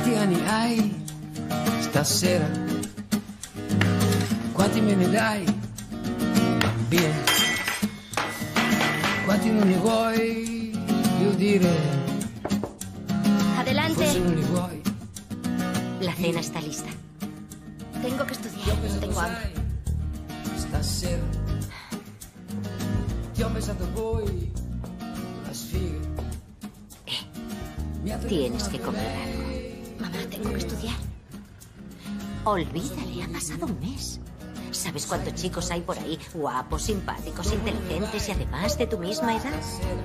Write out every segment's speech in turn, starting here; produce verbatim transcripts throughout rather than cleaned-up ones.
Quanti anni hai stasera? Quanti me ne dai? Via. Quanti non ne vuoi? Io dire. Adelante. Forse non ne vuoi. La cena está lista. Tengo que estudiar, no tengo hambre. Stasera ti ho pensato poi la sfiga. Tienes que comer algo. Mamá, tengo que estudiar. Olvídale, ha pasado un mes. ¿Sabes cuántos chicos hay por ahí? Guapos, simpáticos, inteligentes y además de tu misma edad.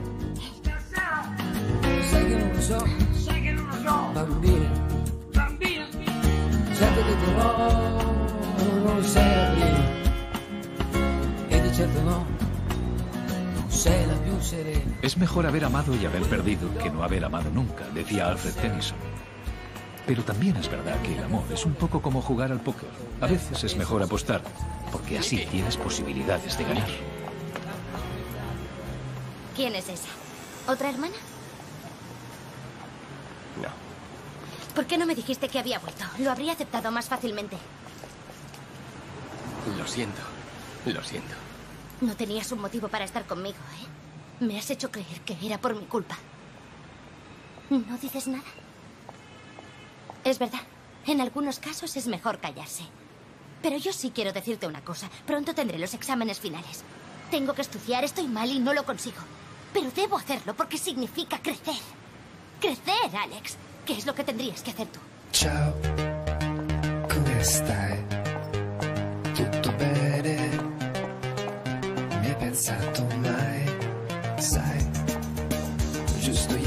Sai che non lo so, sai che non lo so, bambina, bambina, certo che però non lo sei la prima, e di certo no, non sei la più serena. Es mejor haber amado y haber perdido que no haber amado nunca, decía Alfred Tennyson. Pero también es verdad que el amor es un poco como jugar al póker. A veces es mejor apostar, porque así tienes posibilidades de ganar. ¿Quién es esa? ¿Otra hermana? No. ¿Por qué no me dijiste que había vuelto? Lo habría aceptado más fácilmente. Lo siento. Lo siento. No tenías un motivo para estar conmigo, ¿eh? Me has hecho creer que era por mi culpa. ¿No dices nada? Es verdad. En algunos casos es mejor callarse. Pero yo sí quiero decirte una cosa. Pronto tendré los exámenes finales. Tengo que estudiar, estoy mal y no lo consigo. Pero debo hacerlo porque significa crecer. Crecer, Alex. ¿Qué es lo que tendrías que hacer tú? Ciao, come stai? Tutto bene? Mi hai pensato mai? Sai, giusto